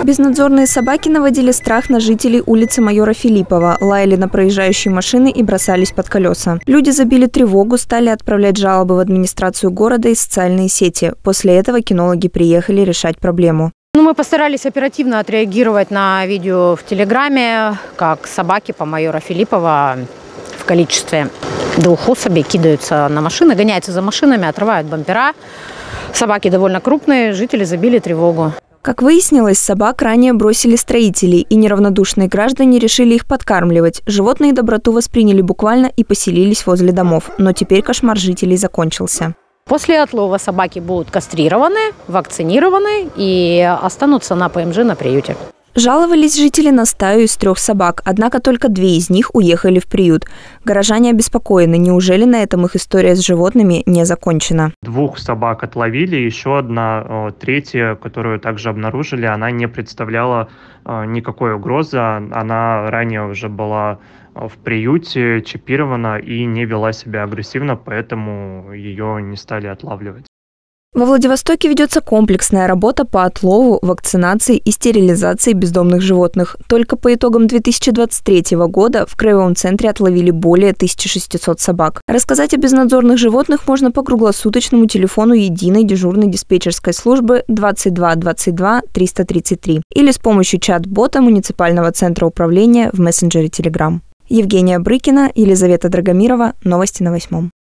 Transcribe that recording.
Безнадзорные собаки наводили страх на жителей улицы Майора Филиппова, лаяли на проезжающие машины и бросались под колеса. Люди забили тревогу, стали отправлять жалобы в администрацию города и социальные сети. После этого кинологи приехали решать проблему. Мы постарались оперативно отреагировать на видео в Телеграме, как собаки по Майора Филиппова в количестве 2 особей кидаются на машины, гоняются за машинами, отрывают бампера. Собаки довольно крупные, жители забили тревогу. Как выяснилось, собак ранее бросили строители, и неравнодушные граждане решили их подкармливать. Животные доброту восприняли буквально и поселились возле домов. Но теперь кошмар жителей закончился. После отлова собаки будут кастрированы, вакцинированы и останутся на ПМЖ на приюте. Жаловались жители на стаю из 3 собак, однако только 2 из них уехали в приют. Горожане обеспокоены, неужели на этом их история с животными не закончена? 2 собак отловили, еще одна, 3-я, которую также обнаружили, она не представляла никакой угрозы. Она ранее уже была в приюте, чипирована и не вела себя агрессивно, поэтому ее не стали отлавливать. Во Владивостоке ведется комплексная работа по отлову, вакцинации и стерилизации бездомных животных. Только по итогам 2023 года в краевом центре отловили более 1600 собак. Рассказать о безнадзорных животных можно по круглосуточному телефону единой дежурной диспетчерской службы 22 22 333 или с помощью чат-бота муниципального центра управления в мессенджере Telegram. Евгения Брыкина, Елизавета Драгомирова. Новости на 8.